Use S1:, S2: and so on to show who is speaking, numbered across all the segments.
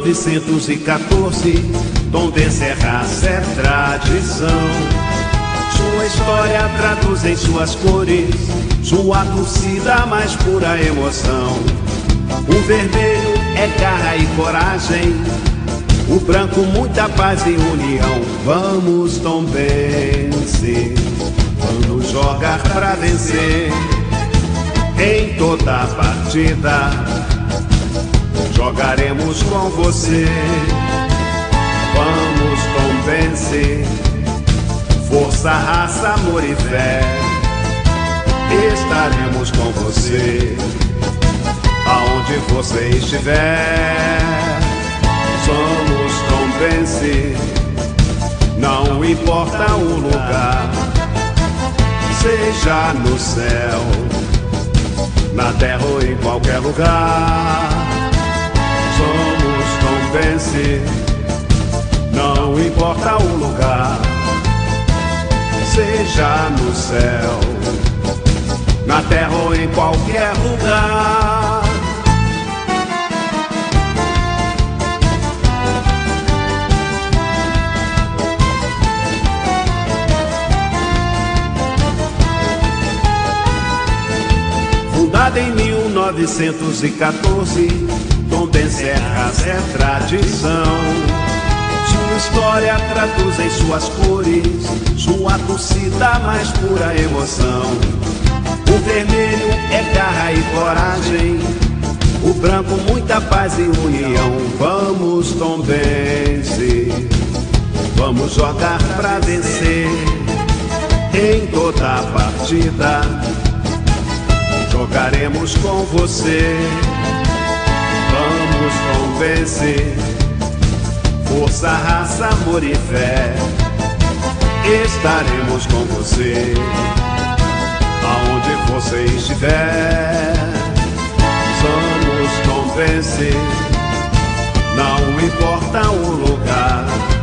S1: 1914, Tom de Serras é tradição. Sua história traduz em suas cores sua torcida mais pura emoção. O vermelho é garra e coragem, o branco muita paz e união. Vamos, Tombense, vamos jogar pra vencer. Em toda a partida jogaremos com você. Vamos, Tombense, força, raça, amor e fé. Estaremos com você aonde você estiver. Somos Tombense, não importa o lugar, seja no céu, na terra ou em qualquer lugar. Somos Tombense, não importa o lugar, seja no céu, na terra ou em qualquer lugar. Fundada em 1914, Tom de Serras é tradição. Sua história traduz em suas cores sua torcida mais pura emoção. O vermelho é garra e coragem, o branco muita paz e união. Vamos, Tombense, vamos jogar pra vencer. Em toda a partida jogaremos com você. Vamos, Tombense, força, raça, amor e fé. Estaremos com você aonde você estiver. Somos Tombense, não importa o lugar,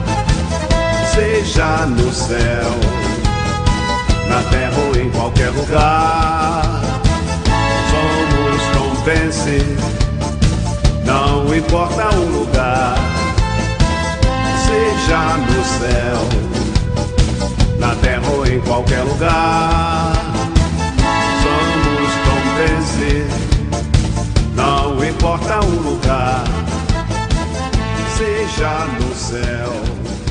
S1: seja no céu, na terra ou em qualquer lugar. Somos Tombense, não importa o lugar, seja no céu, na terra ou em qualquer lugar. Somos Tombense, não importa o lugar, seja no céu,